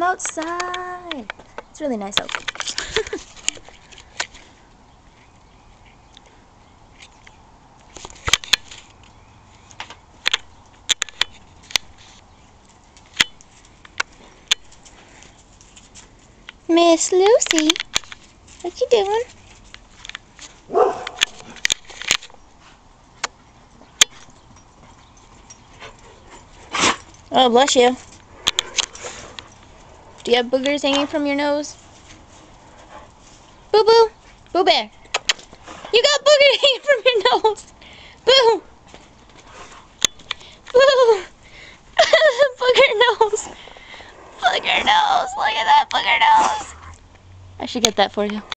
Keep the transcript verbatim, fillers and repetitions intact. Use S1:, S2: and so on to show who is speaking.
S1: outside. It's really nice out. Miss Lucy, what you doing? Oh, bless you. Do you have boogers hanging from your nose? Boo Boo! Boo Bear! You got boogers hanging from your nose! Boo! Boo! Booger nose! Booger nose! Look at that booger nose! I should get that for you.